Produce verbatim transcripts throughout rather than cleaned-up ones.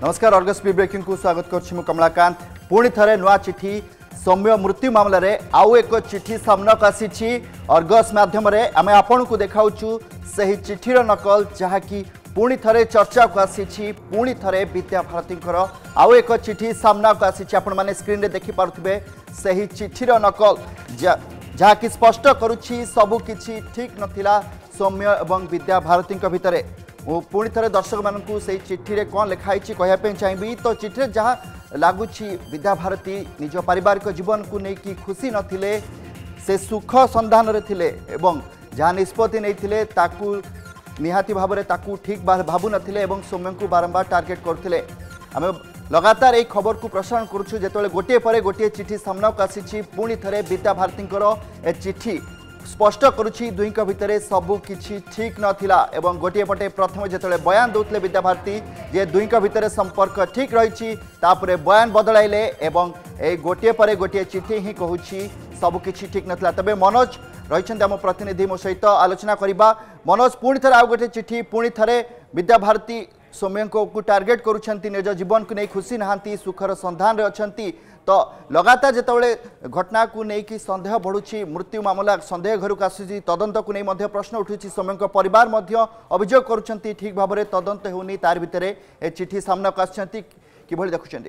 नमस्कार Argus B breaking को स्वागत करुछि मु कमलाकांत। पुणी थरे नुआ चिठी सौम्य मृत्यु मामलें आउ एक चिठी सामना को आसी अर्गस माध्यम आम आपण को देखाऊँ से चिठीर नकल जहाँकि पुणी थरे चर्चा को आसी पुणी थरे विद्याभारती आउ एक चिठी सामना को आसी आपण मैंने स्क्रीन रे देखि पारुथिबे से चिठीर नकल जहाँकि स्पष्ट करुछि सबु किछि ठीक नथिला सौम्य एवं विद्याभारती भितर। पुणी थे दर्शक मानू से चिठी रे कौन लिखाई कहवाई चाहिए तो चिठी जहाँ लगुच विद्याभारती निज पारिवारिक जीवन को लेकिन खुशी नथिले से सुख संधान रे थिले एवं जहाँ निष्पत्ति नहीं ताकू निहाती भाव में ताकू ठीक भावु नथिले एवं सौम्य को बारंबार टार्गेट करथिले। आम लगातार यही खबर को प्रसारण करुछु जेतोले गोटे पर गोटे चिठी सामना को आसी पुणी थे विद्याभारती ए चिठी स्पष्ट करुछि दुई भितर सबू किछि ठीक नथिला एवं गोटे पटे प्रथम जेतोले बयान दौले विद्याभारती जे दुई भितर संपर्क ठीक रही तापरे बयान बदलाइले एवं ए गोटे पर गोटे चिठी ही कहूछि सबू किछि ठीक नथिला। तबे मनोज रही आम प्रतिनिधि मो सहित आलोचना करबा। मनोज पुणी थे आउ गोटे चिठी पुणी थे विद्याभारती सौम्य को टार्गेट करुछंती निज जीवन को नहीं खुशी नहांती सुखर संधान रे अछंती तो लगातार जितेबाला घटना को लेकिन सन्देह बढ़ुची मृत्यु मामला सन्देह घर को आसूँ तदंत को नहीं मध्य प्रश्न उठुची सौम्य परिवार मध्य अभियोग करुछंती ठीक भाव में तदंत होनी तार भितर ए चिठी सामना को आछंती किभली देखुछंती।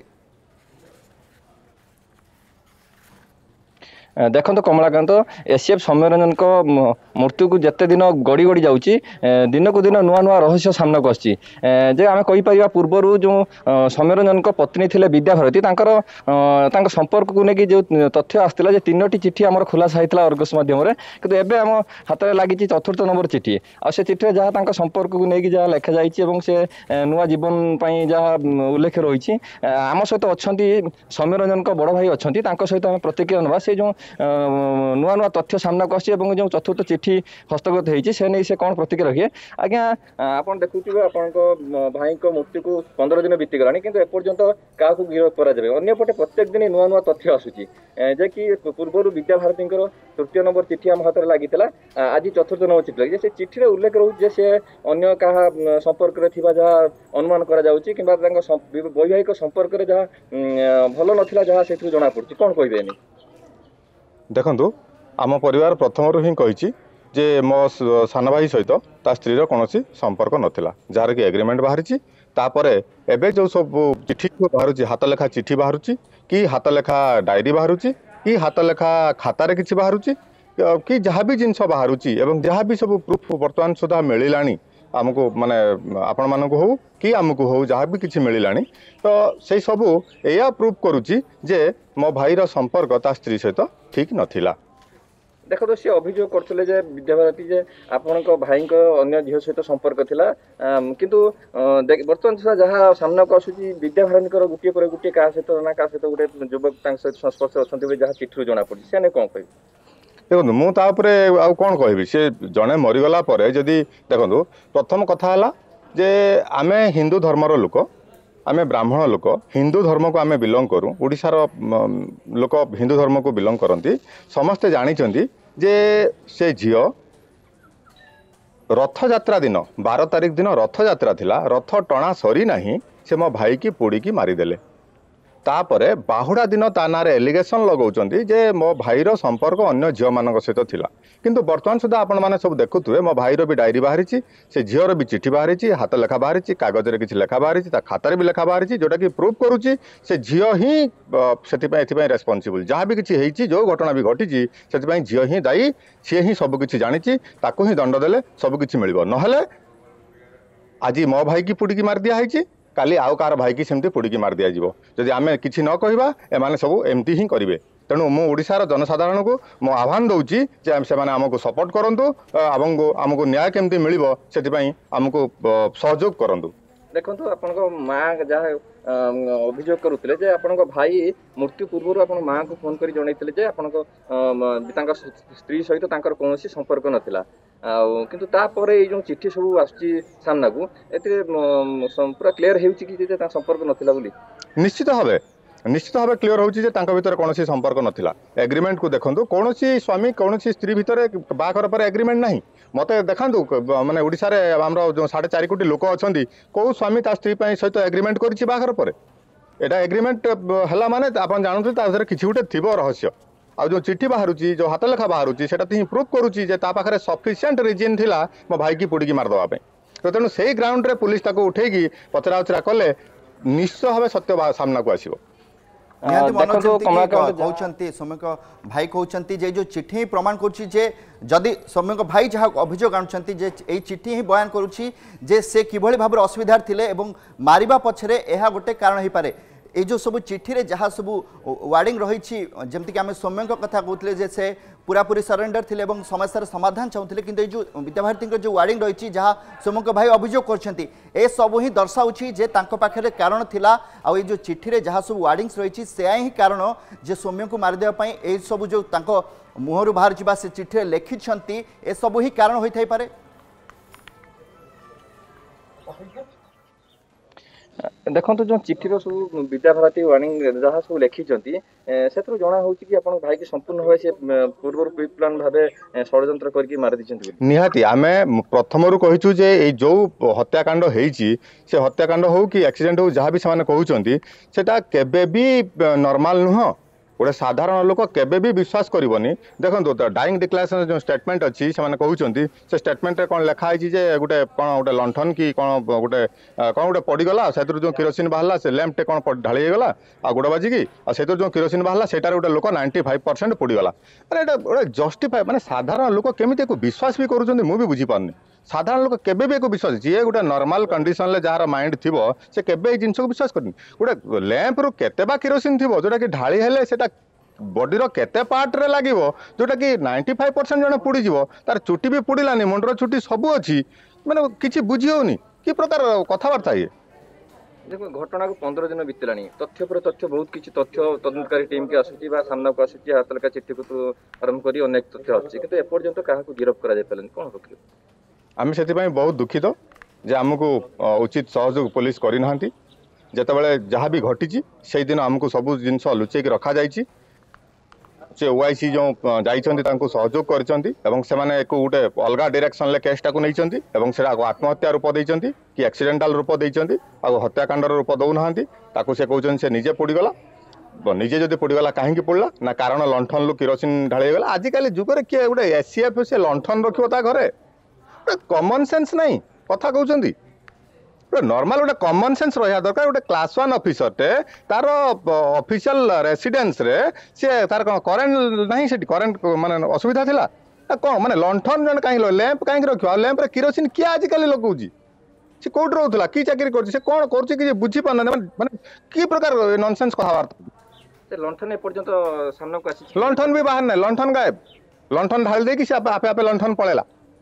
देखो कमलाकांत एसीएफ सौम्यरंजन को मृत्यु को जिते दिन गड़ी गड़ी जाऊँगी दिन को दिन नुआ नुआ रहस्य सामना को आसी जे आम कहीपर पूर्वर जो सौम्यरंजन को पत्नी थे विद्याभारती तांकर संपर्क को लेकिन जो तथ्य आसाला जे तीनो चिठी आम खुलासा होता अर्गस मध्यम कि एवं आम हाथ में लगी चतुर्थ नंबर चिठी आ से चिठी जहाँ संपर्क को लेकिन जहाँ लिखा जाए से नुआ जीवन जहाँ उल्लेख रही आम सहित अच्छा सौम्यरंजन को बड़ भाई अच्छा सहित आम प्रतिक्रिया ना से जो नुआ नुआ तथ्य सामना को आसी जो चतुर्थ चिठी हस्तगत होती से नहीं से कौन प्रतिक्रिया रखिए आज्ञा आपन देखुथिबे आपन भाई को मृत्यु को पंद्रह दिन बीती गलानी किंतु एपर्यंत क्या गिरफ्त करा जाबे अन्यपटे प्रत्येक दिन नुआ नुआ तथ्य आसुची जे कि पूर्व विद्याभारती तृतीय नंबर चिठी आम हाथ में लगी आज चतुर्थ नंबर चिठी लगी से चिठी रे उल्लेख रोचे से अन्य क्या संपर्क रे थिबा जहाँ अनुमान करा जाउची किंबा वैवाहिक संपर्क रे जहाँ भल नथिला जहाँ से जना पड़ुची कौन कहबेनी। देखु आम परिवार प्रथम हिं कही जे मो सान भाई सहित ता स्त्री कौन संपर्क नाला जार कि एग्रीमेंट बाहरी तापर एवं जो सब चिठी बाहर हाथ लेखा चिठी बाहर कि हाथ लेखा डायरी बाहर कि हाथ लेखा खातार कि बाहर कि जहाँ भी जिनस बाहर जहाँ भी सब प्रूफ बर्तमान सुधा मिलला आमको माने आपण मानक हो कि आमको हो जहाँ भी किसी मिलला तो से सबू या प्रूफ करुच्ची जे मो भाईर संपर्क ता स्त्री सहित ठीक नथिला। देखो तो सी अभियोग करते विद्याभारती जे आपण भाई अन्य झील सहित संपर्क थिला किंतु बर्तमान सुधा जहाँ सामना को आसूची विद्याभारती गोटे पर गोटे क्या सहित ना क्या सहित गोटे युवक सहित संस्पर्श अच्छा जहाँ चिठी जना पड़ी से कौन कह देखो मुझे आउ कौन कह सी जड़े मरीगला जदि देखो प्रथम कथा है जे आमे हिंदू धर्मर लोक आमे ब्राह्मण लोक हिंदू धर्म को आमे बिलंग करूँ ओडिशार लोक हिंदू धर्म को बिलंग करती समस्ते जानी जे से झील रथ यात्रा दिन बार तारिख दिन रथ यात्रा थिला रथ टणा सरी नहीं से मो भाई की पोड़ी की मारिदेले तापरे बाहुड़ा दिन ता ना एलिगेशन लगाउछंती जे मो भाईर संपर्क अन्य झील मान सहित थिला किंतु वर्तमान सुधा आपण माने सब देखुथुए मो भाईर भी डायरी बाहरी से झीर भी चिठी बाहरी हाथ लेखा बाहरी कागज रे किछि लेखा बाहरी खातार भी लेखा बाहरी जोटा कि प्रूफ करुच्ची से झील ही से रेस्पॉन्सिबल जहाँ भी किसी होती जो घटना भी घटी से झील ही दायी सी ही सबकि जानी ताकू ही दंड देले सबकि मिल ना आज मो भाई की पुड़ी की मार दिया काली आउ कार भाई की सेमती पुड़ी की मार दिया जदि आम कि न कहवा एमाने सब एमती ही करेंगे तेणु मु ओडिशार जनसाधारण को मो आह्वान दूची जे से आमको सपोर्ट करूँ आमको आमको न्याय केमती मिल से आमको सहयोग करूँ। देखो आपण माँ जहाँ अभियोग करुले जे आपण भाई मृत्यु पूर्व आप माँ को फोन कर जनइले जे आपण स्त्री सहित कौन संपर्क नाला किंतु तापर ये जो चिठी सब आसुची सामना को ए पूरा क्लीयर हो संपर्क नाला बोली निश्चित भाव निश्चित भाव क्लीयर होची जे तांका भितर कोनोसी संपर्क नथिला एग्रीमेंट को देखंतु कोनोसी स्वामी कोनोसी स्त्री भितर बाघर पर एग्रीमेंट नाही मते देखंतु माने ओडिसा रे हमरो जो साढ़े चार कोटी लोक अछंती को स्वामी ता स्त्री पई सहित एग्रीमेंट करछि बाघर पर एटा एग्रीमेंट हला माने आपण जानथु ता भीतर किछि उठे थिबो रहस्य आ जो चिट्ठी बाहरुची जो हाथ लेखा बाहरुची सेटा ती प्रूफ करूची जे ता पाखरे सफिशिएंट रीजन थिला मो भाई की पुडी की मार दवा पे तो तेणु से ग्राउंड रे पुलिस ताको उठेगी पचरा उचरा कले निश्चय भाव सत्य सामना को आसीबो कहते सौम्यक भाई कहते जे जो चिट्ठी ही प्रमाण करुच्ची जे जदि सौम्यक भाई जहाँ अभियोग आणुछंती जे ए चिट्ठी ही बयान करुच्ची जे से किभଳି भाବରେ ଅସୁବିଧାରେ ଥିଲେ ଏବଂ ମାରିବା ପଛରେ ଏହା ଗୋଟେ କାରଣ ହେଇପାରେ ए जो सब चिट्ठी रे जहाँ सब वार्डिंग रही जमती आम सौम्य कथा कहते जे से पूरा पूरी सरेंडर थिले एवं समस्यार समाधान चाहूले कि जो विद्याभारती जो वार्डिंग रही जहाँ सौम्य भाई अभियोग करछंती ए सब ही दर्शाऊँगी जे तांको पाखरे कारण थिला आ जो चिट्ठी रे जहाँ सब वार्डिंग्स रही से ही कारण जे सौम्य को मारिदेवा पई ए सब जो तांको मुहरु बाहर जा से चिट्ठी रे लिखिछंती ए सब ही कारण होई थाई पारे देखो जो चिठी सब विद्याभारती वार्निंग जहाँ सब लिखिं से जना हो भाई की संपूर्ण भाव से पूर्व प्री प्लान भाव षड्यंत्र करके मारी दी निहाती आमे प्रथम रू कहिचु जे ए जो हत्याकांड होईची से हत्याकांड हो कि एक्सीडेंट हो जहाँ भी से कहउचंती सेटा केबे भी नॉर्मल नुह गोटे साधारण लोक केबे भी विश्वास करबनी देखो डाइंग डिक्लेरेशन जो स्टेटमेंट अच्छी से कहउचंती से स्टेटमेंट रे कोन लिखा है जे गोटे कोन गोटे लंठन की कोन गोटे कोन गोटे पड़ीगला से जो केरोसिन बाहला से लैंप टे कोन ढाली गला आ गोड़ बाजी की आ से जो केरोसिन बाहला सेटार गोटे लोक नाइंटी फाइव परसेंट पड़ीगला अरे एटा गोटे जस्टिफाई माने साधारण लोक केमिति को विश्वास भी करूचंती मु भी बुझी पारनी साधारण लोक केबे भी एक विश्वास जी गोटे नॉर्मल कंडीशन ले जार माइंड थिबो से केबे ए जिंस को विश्वास करनी गोटे लैंप रु केते बा केरोसिन थिबो जोटा कि ढाली हेले सेटा बॉडी रो केते पार्ट रे लागिवो जोटा कि नाइंटी फाइव परसेंट जने पुडी जीवो तार चुटी भी पुडीलानी मुंडर चुटी सब अछि माने किछि बुझी होनी कि प्रकार कथावार्ता ये देखो घटना को पंद्रह दिन बीतलानी तथ्य पर तथ्य बहुत किछि तथ्य तदंतकारी टीम के आसुची बा सामना को आसुची हातलका चिट्ठी को तो आरंभ करी अनेक तथ्य आछि किंतु ए पर्यंत काहा को गिरफ्त करा जाय पलन कोन होकले आमे सेति पई बहुत दुखित जे हमको उचित सहयोग पुलिस करि नहंती जेतेबेले जहाँ भी घटी से दिन आमको सब जिनस लुचेक रखा जाइछि से ओआईसी जो जाइछंती तांको सहयोग करछंती एवं सेमाने एक गोटे अलगा डायरेक्शन ले केसटा को नैछंती एवं सेरा आत्महत्या रूप दैछंती कि एक्सीडेंटल रूप दैछंती आ हत्याकांड रूप दउ नहंती ताको से कहउछन से निजे पड़ी गला निजे जदि पड़ी गला काहे की पड़ला ना कारण लंठन लु केरोसिन ढाली गला आजि काली जुग रे के गोटे एसीएफ से लंठन रखियो ता घरे कॉमन सेंस नहीं कथा कहउछंती नॉर्मल गोटे कॉमन सेंस रहा दरकार गोटे क्लास वन ऑफिसर टे तार ऑफिशियल रेसिडेंस रे से तार करेंट नहीं से करेंट माने असुविधा थिला कौन माने लंठन जन कहीं लैंप कहीं रखियो लैंप रे केरोसिन किया आज काली लगौजी से कोड रहउतला की चाकरी करछि से कोन करछि कि बुझी पाना माने की प्रकार नॉनसेंस कहावार्ता से लंठन ए पर्यंत सामने को आछि लंठन भी बाहर नै लंठन गायब लंठन ढाल दे कि से आपे आपे लंठन पळेला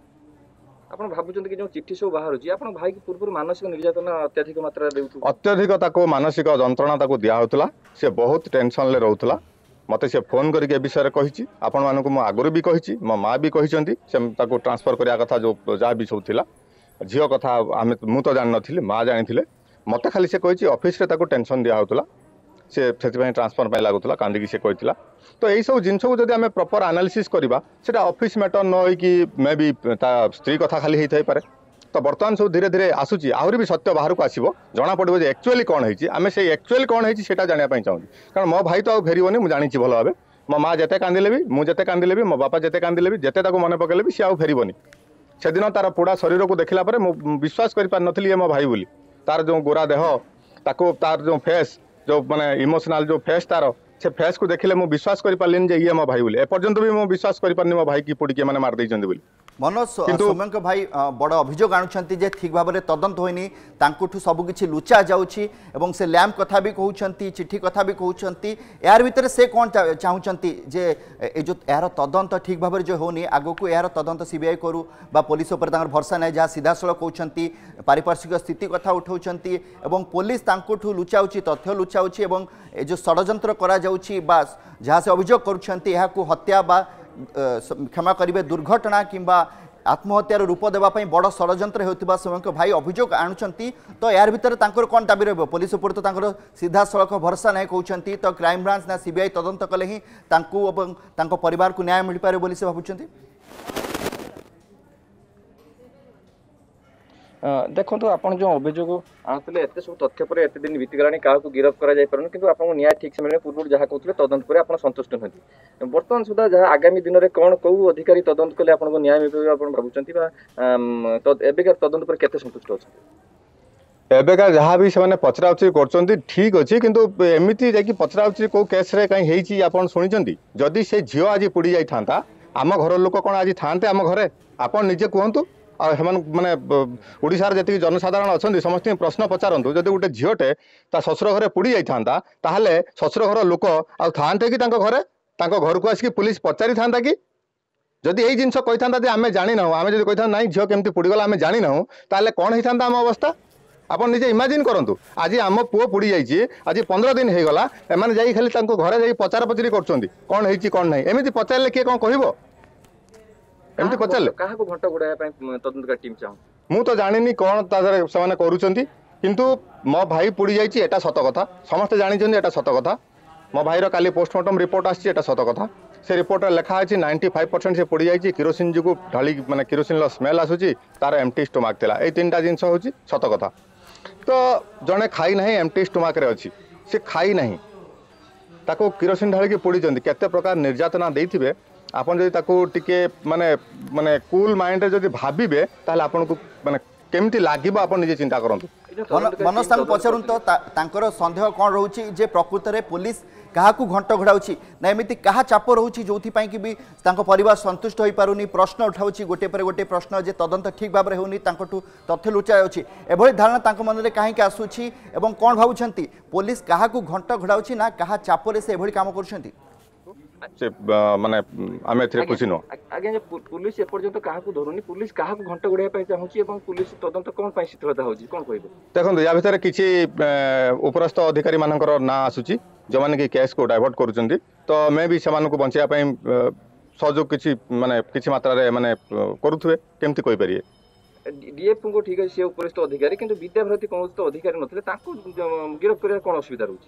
आपण भाबुचंत कि जो चिट्ठी सब बाहर होची आपण भाई की पूर्व मानसिक निर्यातना अत्यधिक मात्रा देउथु अत्यधिक ताको मानसिक जंत्रणा ताको दिया होतला से बहुत टेंशन ले रहउतला मते से फोन करके विषय रे कहिची आपण मानको म आगुर भी कहिची म मां भी कहिचंती से ताको ट्रांसफर करिया कथा जो जा भी सब थिला झियो कथा आमे मु तो जान नथिले मां जानिथिले मते खाली से कहिची ऑफिस रे ताको टेंशन दिया होतला से सेति ट्रांसफर पाई लागुतला कांदी की से कहितला तो यही सब जिनस को जदि आमे प्रॉपर एनालिसिस करबा सेटा ऑफिस मैटर न होई कि मे बी ता स्त्री कथा खाली हेइ थाई पारे तो बर्तमान सब धीरे धीरे आसुची आहुरी भी सत्य बाहर को आसीबो जना पड़िबो जे एक्चुअली कोन हेछि आमे से एक्चुअली कोन हेछि सेटा जानिया पई चाहू कारण मो भाई तो आ फेरिबोनी मु जानिछि भलो भाबे मो मां जते कांदिले भी मु जते कांदिले भी मो बापा जते कांदिले भी जते ताको मने पकेले भी से आ फेरिबोनी सेदिन तार पूरा शरीर को देखला परे मु विश्वास करि पार नथली ए मो भाई बोली तार जो गोरा देह ताको तार जो फेस जो माने इमोशनल जो फेस तार से फेस को देखले मु विश्वास करि पारलिन जे ये मो भाई बोली ए पर्यंत भी मु विश्वास करि पारनी मो भाई की पुडी के माने मार दैछंती बोली मनोज सौम्य भाई बड़ अभियोग आणुछंती जे ठीक भाबरे तदंत होइनी तांकुठु सब किछि लुचा जाउछि एवं से लैंप कथा भी कहउछंती चिट्ठी कथा भी कहउछंती यार भीतर से कोन चाहउछंती जे ए जो यार तदंत ठीक भाबरे जो होनी आगो को यार तदंत सीबीआई करू बा पुलिस ऊपर तांकर भरसा नै जा सीधा सळ कहउछंती पारिपार्श्विक स्थिति कथा उठाउछंती एवं पुलिस तांकुठु लुचाउछि तथ्य लुचाउछि एवं ए जो षड्यंत्र करा जाउछि बा जहाँ से अभियोग करुछंती एहा को हत्या बा क्षमा करेंगे दुर्घटना किंबा आत्महत्यार रूप देवाई बड़ षड्यंत्र होता सौम्य भाई अभियोग आणुंट तो यार भितर कौन दाबी रही पुलिस उपर तो सीधा सड़क भरसा ना कहते तो क्राइमब्रांच ना सीबीआई तदंत कले ही परिवार को न्याय मिल पारे बोली से भावुं देखो आपन जो अभियोग आनुले एत सब तथ्य पर एत दिन बीतीगला क्या गिरफ्त कर कि आपको न्याय ठीक से मिले पूर्व जहाँ कहते तदंत पर आप संतुष्ट नुहति बर्तमान सुधा जहाँ आगामी दिन में कौन कौ अधिकारी तदंत कले आपको न्याय मिल आप भावुं एबिकार तदंत पर केते संतुष्ट अच्छा एबेका जहाँ भी से पचराउची कर ठीक अच्छे किंतु एमती जाकि पचराउची कौ केस कहीं आप शुणी जदि से झील आज पुड़ी जाता आम घर लोक कौन आज थाते आम घरे आप निजे कहतु माने ओडिशार जति जनसाधारण अच्छा समस्त प्रश्न पचारतु जब गोटे झीटे शशुर घरे पुड़ी जाता ताहले शशुर घर लोक आते कि घरे घर को आसिक पुलिस पचारि था कि जदि यही जिनस कही था आम जानी ना आम जो कही ना झील केमती पुड़ीगला आम जानी ना ताहले कौन होता आम अवस्था आप निजे इमाजिन करूँ आज आम पुओ पुड़ी जाइए आज पंद्रह दिन हो गला एम जा खाली घरे जा पचार पचरी कर कौन है कौन ना एमती पचारे किए कौन कह एमती पचारे घंटा गुड़ा तदंतकारी टीम चाहूँ मु तो जानी कौन से करूँ किंतु मो भाई पुड़ी जाइए एटा सत कथा समस्ते जानी एटा सत कथा मो भाईर काली पोस्टमार्टम रिपोर्ट आसी सत कथा से रिपोर्ट लिखा है नाइंटी फाइव परसेंट से पुड़ी जाइए किरोसिन जो ढाली माने किरोसिन स्मेल आसूची तार एमटी स्टोमाक था ये तीन टा जिन हूँ सत कथा तो जड़े खाई ना एमटी स्टोमाक अच्छी से खाई ना ताको किरोसिन ढालिकी पुड़ी केते प्रकार निर्यातना देते आपन जदि ताको टिके माने माने कूल माइंड रे जदि भाबिबे ताले आपन को माने केमती लागिबो आपन निजे चिंता करंतु मनोज तांको पचारुन तो तांकर संदेह कोन रहउची जे प्रकृत रे पुलिस काहाकू घंट घोड़ाऊँगी ना एमती क्या चाप रोचे जो कि भी परिवार संतुष्ट हो पारुनी प्रश्न उठाऊँगी गोटे पर गोटे प्रश्न जे तदंत ठीक भाव में होनी तथ्य लुचाई अच्छी एभली धारणा मन में कहीं आसूँ और कौन भावुं पुलिस क्या घंट घोड़ाऊँगी ना क्या चापर से एभली काम कर माने आमे एथिरे खुशी न आगे पुलिस एपर्यंत क्या धरुनी पुलिस क्या घंट घोड़ाई चाहूँगी पुलिस तदंत कौन शिथिलता होगी कौन कह देखो या भितर किसी उपरस्थ अधिकारी मानकर ना आसूची जो मैंने कि केस को डाइवर्ट करुँच तो मैं भी से बचाई सहयोग किसी माने किसी मात्रा रे माने करुवे केमती कहि परिए डीएफ को ठीक है से उपरिस्थ अधिकारी किंतु विद्याभारती कौन तो अधिकारी नथिले ताको गिरफ्त करने कौन असुविधा रोचे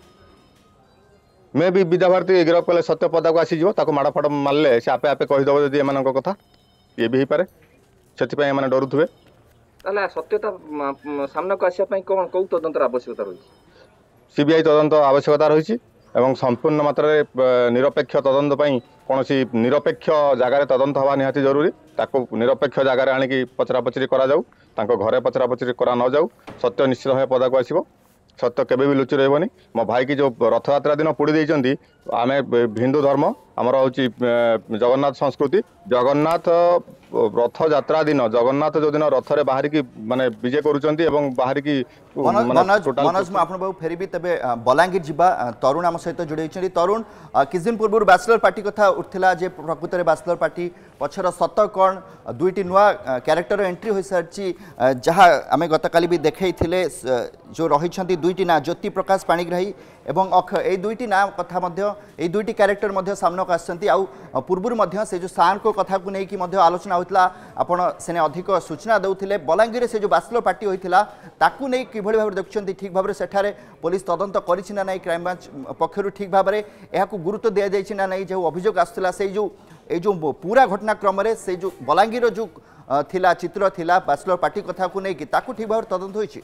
मैं भी विद्याभारती गिरफ्त कले सत्य पदा को आसीज माड़ फाड़ मारे से आपे आपे कहीदेव जदि एम कथा ये भी हो पाए से डरुवे सत्यता सामना को आसापी कौन कौ तदंतर आवश्यकता रही सीबीआई तदंत आवश्यकता रही एवं संपूर्ण मात्रा निरपेक्ष तदंत कौन सी निरपेक्ष जगार तदंत हवा निहाती जरूरी ताको निरपेक्ष जगार आणिकी पचरा पचरी करा जाऊ तांको घरे पचरा पचरी करा न जाऊ सत्य निश्चित भाव पदा को आसिबो सत्य केबे भी लुचि रहबनी मो भाई की जो रथयात्रा दिन पुड़ी देइचंदी आमे हिंदू धर्म आमर हूँ जगन्नाथ संस्कृति जगन्नाथ रथ यात्रा दिन जगन्नाथ जो दिन रथ रे बाहर की माने विजय करूचंती एवं बाहर की मनोज मैं फेरबी तेरे बलांगीर जीवा तरुण आम सहित जोड़ी तरुण किस दिन पूर्व बैचलर पार्टी कथा उठला जे प्रकृत में बैचलर पार्टी पछर सत कौन दुईटी नुआ क्यारेक्टर एंट्री हो सारी जहाँ आम गतकाली भी देखई जो रही दुईटी ना ज्योति प्रकाश पाणिग्राही एवं अक्ष ये दुईटी ना कथा ये दुईटी क्यारेक्टर सामना को आसछंती आउ पूर्व से जो सार को कथा को लेकिन आलोचना होता आपण से अधिक सूचना देउथिले बलांगीर से जो बैचलर पार्टी होता ताकू नहीं किभली भाव देखुं ठीक भाव सेठारे पुलिस तदंत करिछि ना नहीं क्राइमब्रांच पक्षर ठीक भाव में यह गुरुत्व दि जाइछि ना नहीं जो अभियोग आसला से जो ये जो पूरा घटनाक्रम से जो बलांगीर जो थिला चित्र थिला बैचलर पार्टी कथा को लेकिन ताकू ठीक भाव तदंत होइछि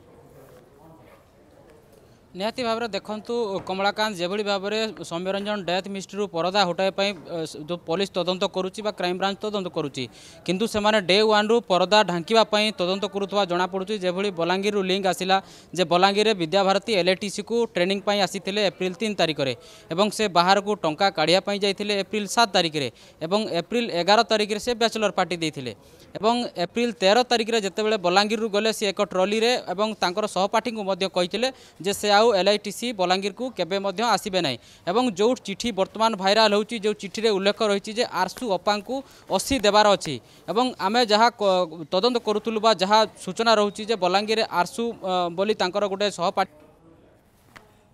निहाती भाव में देखु कमलाकांत जो भाव में सौम्यरंजन डेथ मिस्ट्री परदा हटाई जो पुलिस तदंत करुच्ची क्राइमब्रांच तदंत करुच्ची किंतु से डे वन रु परदा ढांकीवाई तदंत करुवा जनापड़ी जो बलांगीर लिंक आसला जे बलांगीर विद्याभारती एलआईटीसी को ट्रेनिंग आसी एप्रिल तीन तारिख में एवं से बाहर को टंका काढ़ापी जाते एप्रिल सात तारिख में एवं एप्रिल एगार तारिख से बैचलर पार्टी देते एवं एप्रिल तेरह तारिख में जितेबाला बलांगीर गले सी एक ट्रली रे एवं तांकर सहपाठी को कही जे से आउ एलआईटीसी बलांगीर को केबे मध्य आसीबे नहीं एवं जो चिठी वर्तमान भाइराल होची जो चिठी रे उल्लेख रही जे आरसू अपा को अस्सी देवार अच्छी एवं आमे जहाँ तदंत करूथुलु बा जहाँ सूचना रहुची जे बलांगीर आरसू बोली तांकर गोटे सहपाठी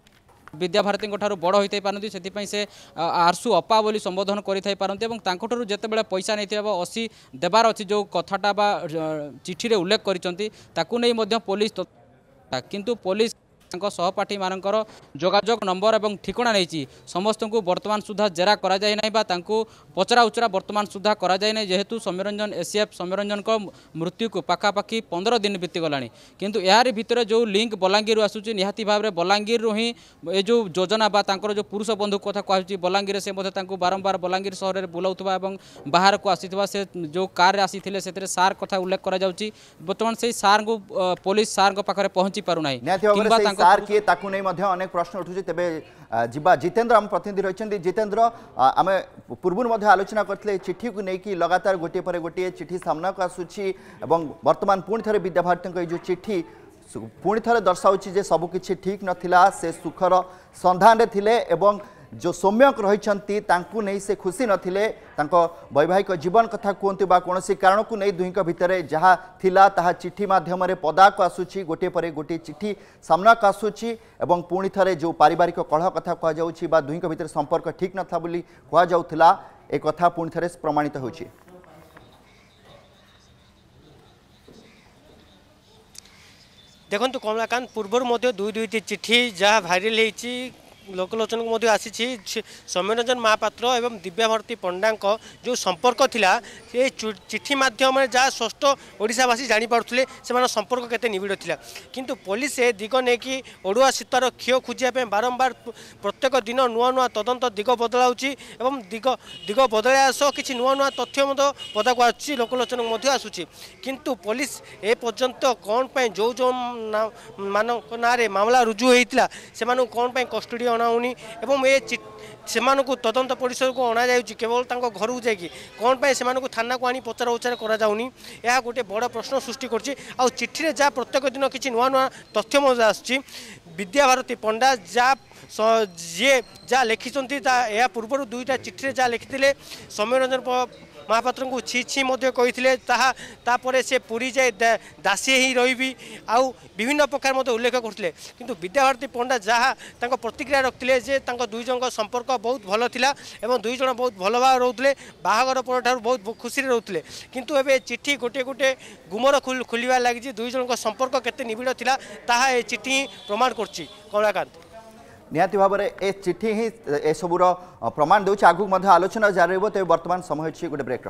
विद्याभारती बड़ होता पारती से से आरसू अपा बोली संबोधन करें पारती और जितेबाला पैसा नहीं अशी देवार अच्छी जो कथाटा बा चिठी उल्लेख कर पुलिस किंतु पुलिस सहपाठी मानकर जोगाजोग नंबर और ठिकना नहीं समस्त को वर्तमान सुधा जेरा करा जाय नहीं बा तांको पचरा उचरा वर्तमान सुधा करा जाय नहीं जेहेतु सौम्यरंजन एसीएफ सौम्यरंजन को मृत्यु को पाखापाखि पंद्रह दिन बीतीगला किंतु यार भितर जो लिंक बलांगीर आसूची निहाती भाव में बलांगीर ही ये जो योजना बा तांकर जो पुरुष बंधु कथा कहूँ बलांगीर से बारंबार बलांगीर सहर में बुलाऊा और बाहर को आसी से जो कार आसी से सार कथा उल्लेख करा जाउची वर्तमान से सार को पुलिस सार को पाखरे पहुंची पारुना सार किए ताकू नहीं मध्य अनेक प्रश्न उठुଛି तेबे जिबा जितेंद्र हम प्रतिनिधि रहिछन्ती जितेंद्र आमे पूर्व मध्य आलोचना करथिले चिट्ठी को नेकी लगातार गोटे पर गोटे चिट्ठी सामना को आसुछि एवं वर्तमान पुणी थरे विद्याभारती जो चिट्ठी पुणी थरे दर्शाउछि जे सब किछि ठीक नथिला से सुखर संधान थिले एवं जो सौम्यक रही नहीं से खुशी नथिले तांको वैवाहिक जीवन कथा कहतु बा कौन कारण को नहीं दुही भितर जहाँ थिला ताहा चिट्ठी माध्यम पदा को आसूची गोटे पर गोटे चिट्ठी सामना को आसूची एवं पुणी थरे जो पारिवारिक कलह कथा कहुच्छी दुही भितर संपर्क ठीक नथा बोली कहला एक कथा पुणी थरे प्रमाणित होछि। देखो कमलाकांत पूर्व दुई दुईटी चिट्ठी जहाँ भाइराल होती लोकलोचन को आसी सौम्यरंजन महापात्र एवं दिव्याभारती पंडा जो संपर्क थिला ये चिट्ठी माध्यम जहाँ स्पष्ट ओडिशावासी जानीपारे से संपर्क केते निबिड़ थिला किंतु पुलिस ए दिग नहीं कि ओडुआ सीतार क्षय खोजापी बारंबार प्रत्येक दिन नुआ नुआ तदंत दिग बदलाऊँगी एवं दिग दिग बदलया सह कि नुआ नुआ तथ्य पदा को आसूँ लोकलोचन आसूँ किंतु पुलिस ए पर्यंत कौन पे जो जो मान ना मामला रुजु होता से कौन पे कस्टडी अणाऊनी एवं ये सेमानकु तदंत परिसर को अणा जाउची केवल तांको घर को जाकि कौन पे सेमानकु थाना को आनी पचरा उचार करा जाउनी यह गोटे बड़ प्रश्न सृष्टि करछि। आ चिट्ठी रे जा प्रत्येक दिन किछि नुआ नुआ तथ्य मजा आछि विद्याभारती पंडा जा जे जा लिखिछन्ती या पूर्व दुईटा चिट्ठी रे जा लिखिथिले सौम्यरंजन महापात्र को छि छि तापर से पूरी जाए दासी ही रही आउ विभिन्न प्रकार मत उल्लेख करते किंतु विद्याभारती पंडा जहाँ तक प्रतिक्रिया रखते जे दुई जन संपर्क बहुत भल थिला एवं दुई जन बहुत भल भाव रोते बाहागर पर बहुत खुशी रोते किंतु एबे चिट्ठी गोटे गोटे गुमर खोलिबार लगी दुई जन संपर्क केते निबिड़ थिला ताहा ए चिट्ठी प्रमाण करछि। कमलाकांत निहाती भाव में ए चिट्ठी ही ए सबूर प्रमाण दूसरी आगू आलोचना जारी रही तेज बर्तमान समय गोटे ब्रेक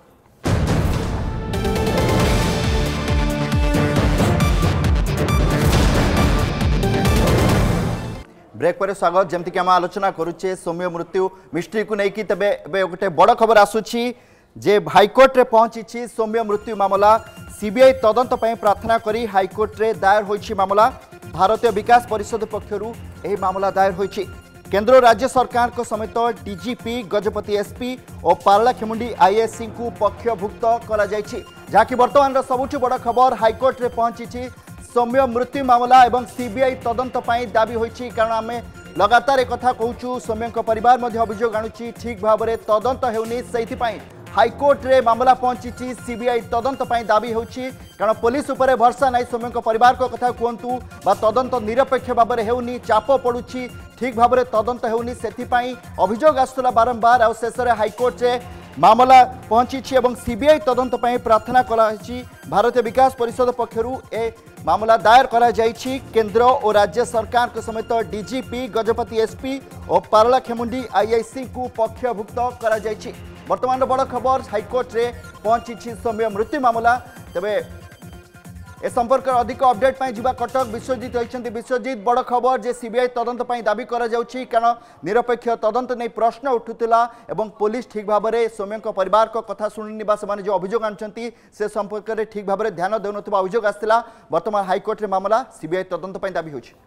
ब्रेक पर स्वागत जमती आम आलोचना करुचे सौम्य मृत्यु मिस्ट्री को लेकिन तेबे गोटे बड़ खबर आसूची जे हाइकोर्ट रे पहुंची सौम्य मृत्यु मामला सीबीआई तदंत पर प्रार्थना करी हाइकोर्ट रे दायर होइछि मामला भारतीय विकास परिषद पक्षरु एही मामला दायर होइछि। केंद्र और राज्य सरकार को समेत डीजीपी गजपति एसपी और पारलाखेमुंडी आईएससी को पक्षभुक्त करा जायछि जहाँकि वर्तमान सबुठु बड़ खबर हाइकोर्ट रे पहुंची सौम्य मृत्यु मामला एवं सीबीआई तदंत पर दाबी होइछि कारण आमे लगातार एक कथा कहूँ सौम्य परिवार मध्य अभियोग आणुछि ठीक भाव में तदंत हेउनी सेइथिपाई हाइकोर्ट रे मामला पहुंची सीबीआई तदंत पर दाबी होछि कारण पुलिस उपरे भरसा नहीं सौम्य परिवार को कथा कहतु बा तदंत निरपेक्ष भाव में हेउनी चाप पड़ुछि ठीक भाव में तदंत हेउनी सेथिपाई अभियोग आसुला बारंबार आ शेष में हाइकोर्ट रे मामला पहुंची एवं सीबीआई तदंत पर प्रार्थना कराई भारतीय विकास परिषद पक्षरु ए मामला दायर करा जायछि केंद्र और राज्य सरकार के समेत डीजीपी गजपति एसपी और पारलाखेमुंडी आईआईसी को पक्षभुक्त करा जायछि। वर्तमान बड़ खबर हाइकोर्ट रे पहुंची सौम्य मृत्यु मामला तेबे ए संपर्क अधिक अपडेट पाई जिबा कटक विश्वजीत रहिछन्ती विश्वजीत बड़ खबर जे सीबीआई तदंत पाई दाबी करा जाउछि कारण निरपेक्ष तदंत नै प्रश्न उठुतिला एवं पुलिस ठीक भाव में सौम्य परिवार को कथा सुनिनि बा से जो अभियोग आनछन्ती से संपर्क रे ठीक भाव में ध्यान देउनथिबा अभियोग आस्तिला वर्तमान हाइकोर्ट रे मामला सीबीआई तदंत पाई दाबी होछि।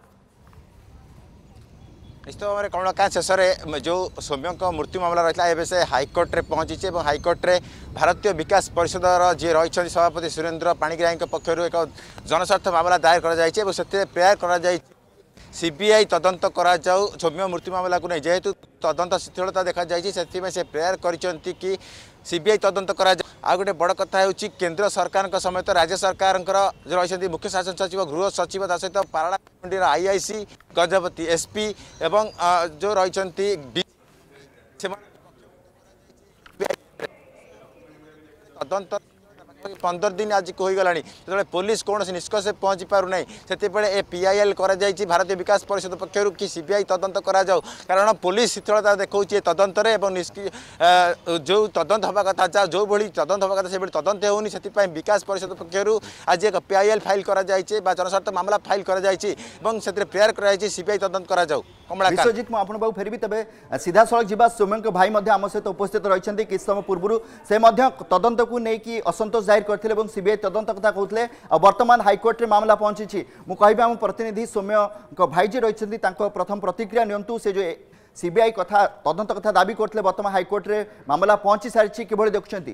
निश्चित भाव में कमलाकांत शेष में जो सौम्य मृत्यु मामला रही है से हाइकोर्ट रे पहुंची और हाइकोर्ट रे भारतीय विकास परिषद जी रही सभापति सुरेंद्र पाणिग्राही पक्षर एक जनस्वार्थ मामला दायर कर प्रेयर कर सीबीआई तदंत करा सौम्य मृत्यु मामला को नहीं जेहेतु तदंत शिथिलता देखा से प्रेयर कर सीबीआई तदंत करा आ गोटे बड़ कथा होची केंद्र सरकार समेत राज्य सरकार रही मुख्य शासन सचिव गृह सचिव ता सहित पाराड़ा आईआईसी गजपति एसपी एवं जो रही तदंत पंदर दिन आज होगला जो पुलिस कौन निष्कर्ष पहुँची पारना से ए पीआईएल भारतीय विकास परिषद पक्षर कि सीबीआई तदंत करा जाऊ कारण पुलिस शीतलता देखा तदंत जो तदंत हवा कथा जो भाई तदंत हवा कथा से तदंत होनी से विकास परिषद पक्षर आज एक पीआईएल फाइल करा जनस्वार्थ मामला फाइल करा प्रेयर कर सीबीआई तदंत करा जाऊ। विश्वजित मुझे फेरबी तेज सीधा सड़क जा सौम्य भाई आम सहित उपस्थित रही किस समय पूर्व से तदंत को लेकिन असंतोष जाहिर करते सीबीआई तदंत कथा कहते वर्तमान हाइकोर्ट रे मामला पहुंची मुझे आम प्रतिनिधि सौम्य भाई जी रही प्रथम प्रतिक्रिया नियंतु से जो सीबीआई कथा तदंत कथा दाबी करते वर्तमान हाइकोर्ट रे मामला पहुंची सारी कि देखुं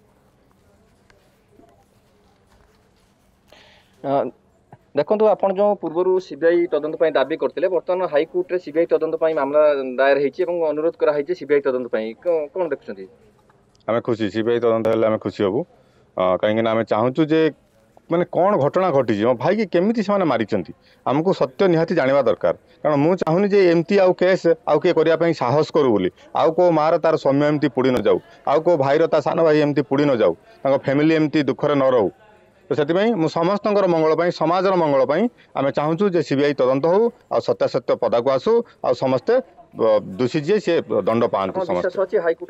देखो आप जो पूर्व सीबीआई तदंत दाबी करते बर्तमान हाइकोर्ट रे सीबीआई तदंत मामला दायर होती अनुरोध कराई सीबीआई तदंत कौन देखुं आम खुशी सीबीआई तदंत हेल्ले आम खुशी हबू कहीं आम चाहूँ जे मैंने कौन घटना घटी मो भाई की केमी से मारी आमको सत्य निहाती जाना दरकार कारण मुझे चाहूनी जे एमती आउ केस आउ किए करने साहस करू बोली आउ को मार तार सौम्य एमती पुड़ी न जाऊ आउ को भाईर ता सान भाई एमती पुड़ी न जाऊ फैमिली एमती दुखरे न रहू तो से समस्त मंगल समाज मंगल आम चाहूँ जे सीबीआई तदंत हो आ सत्यासत्य पदा को आसू आ समस्ते दोषी जी से दंड पाते समस्त हाइकोर्ट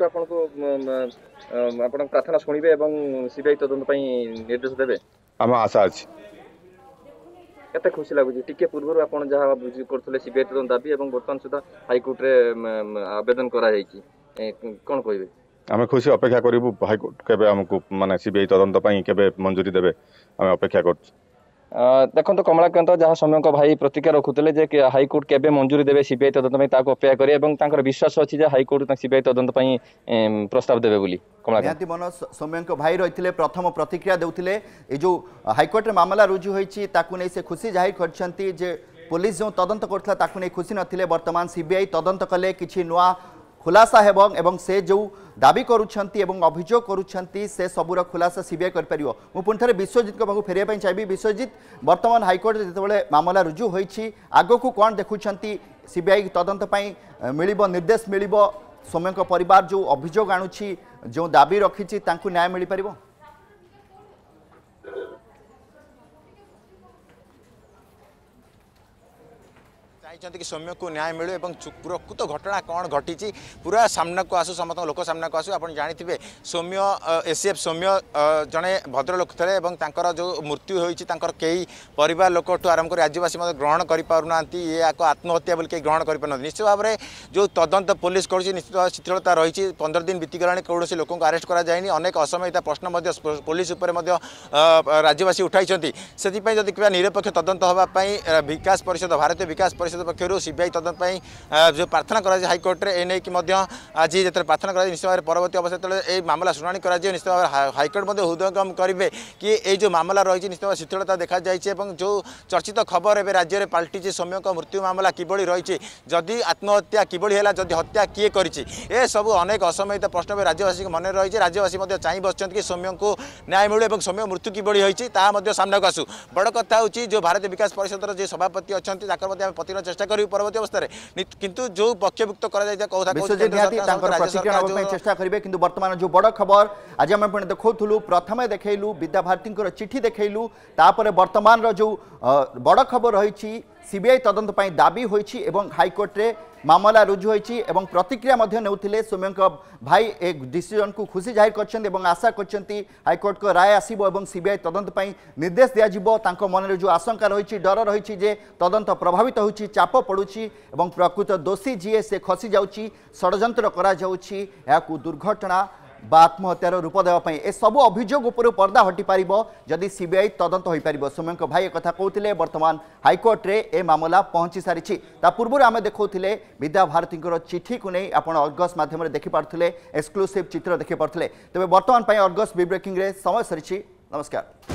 आपन प्रार्थना शुणिबे एवं सीबीआई तदंत निर्देश देवे आम आशा अच्छी केते खुशी लगुच टिके पूर्व आप जहाँ बुझी करते सीबीआई तदंत दाबी एवं बर्तमान सुधा हाइकोर्ट रे आवेदन करा कौन कहे आम खुशी अपेक्षा करूँ हाइकोर्ट केबे हमको माने सीबीआई तदंत केबे मंजूरी देवे आम अपेक्षा कर देखो तो कमलाकांत जहाँ समय भाई प्रतिक्रिया रखुते जे हाइकोर्ट केबे मंजूरी देवे सीबीआई तदंत अपेक्षा करें विश्वास अच्छी हाइकोर्ट सीबीआई तदंत प्रस्ताव देवे बोली कमलाकांत मन सौम्य भाई रही प्रथम प्रतिक्रिया देउथिले ए जो हाइकोर्ट मामला रुजु होईची ताकु नै से खुशी जाहिर करछंती जे पुलिस जो तदंत करथला ताकु नै खुशी नथिले वर्तमान सीबीआई तदंत कले किछि नुआ खुलासा हेबं एवं से जो दाबी करुछंती एवं अभियोग करुछंती से सबुर खुलासा सीबीआई कर परियो मु पुन थरे विश्वजित को बाहु फेरिया पई चाहिबी विश्वजित वर्तमान हाइकोर्ट जेतेबेले मामला रुजु होईची आगो को कोन देखुछंती सीबीआई तदंत पई मिलिबो निर्देश मिलिबो सौम्य को परिवार जो अभियोग आणुछि जो दाबी रखिछि तांकु न्याय मिलि परिबो कि सौम्य को न्याय मिलू और प्रकृत घटना कौन घटी पूरा सामना को आसू समस्त लोक सामना को आसू आप जानते सौम्य एसीएफ सौम्य जड़े भद्रलोक थे जो मृत्यु होती कई परिवार लोक आरंभ कर राज्यवासी ग्रहण करना ये आत्महत्या बोल कहीं ग्रहण कर निश्चित भाव में जो तदंत पुलिस कर निश्चित भाव शिथिलता रही पंद्रह दिन बीतीगला कौन लोक अरेस्ट कराए अनेक असमयता प्रश्न पुलिस राज्यवासी उठाई से देखा निरपेक्ष तदंत होगापी विकास परिषद भारतीय विकास परिषद पक्षर सीबीआई तदंत जो प्रार्थना करा हाइकोर्ट रे एने कि आज जो प्रार्थना करा निश्चित भाव परवर्ती अवस्था जो मामला शुणाणी करा निश्चित भाव हाइकोर्ट हृदयंगम करेंगे कि ये जो मामला रही निश्चित भाव शिथिलता देखा जाए जो चर्चित खबर एवं राज्य में पलटि सौम्य मृत्यु मामला किभली रही जदि आत्महत्या किभली है जदि हत्या किए कर सब अनेक असमयित प्रश्न राज्यवासी मन रही राज्यवासी चाह बस कि सौम्य को न्याय मिलू और सौम्य मृत्यु किभली होती सामना को आसू बड़ कथा हूँ जो भारतीय विकास परिषद जो सभापति अच्छा प्रतिदिन चेष्टा करी परवर्ती अवस्था किंतु जो पक्षभुक्त चेष्टा करेंगे किंतु वर्तमान जो बड़ खबर आज आम देखु प्रथम देखलु विद्याभारती चिठी देखलु तापर वर्तमान जो बड़ खबर रही सीबीआई तदंत दाबी होईची एवं हाइकोर्ट रे मामला रुजु होईची एवं प्रतिक्रिया मध्य नेउथिले सौम्य भाई एक डिसीजन को खुशी जाहिर करछन्ती एवं आशा करछन्ती हाइकोर्ट को राय आसीबो एवं सीबीआई तदंत निर्देश दिया जिवो तांको मन रे जो आशंका रही डर रही जे तदंत प्रभावित होची चाप पड़ुची एवं प्रकृत दोषी जी से खसी जाउची षडयंत्र करा जाउची याकू दुर्घटना बा आत्महत्यार रूप देवाई ए सब अभियोग उपर पर्दा हटि पार जदि सीबीआई तदंत हो पार सौम्य भाई एक कहते वर्तमान हाइकोर्ट रे ए मामला पहुंची सारी पूर्व आम देखुले विद्याभारती चिठी को नहीं आप अर्गस मध्यम देखिपे एक्सक्लूसिव चित्र देखिपे तेज बर्तमान अर्गस बी ब्रेकिंग समय सरी नमस्कार।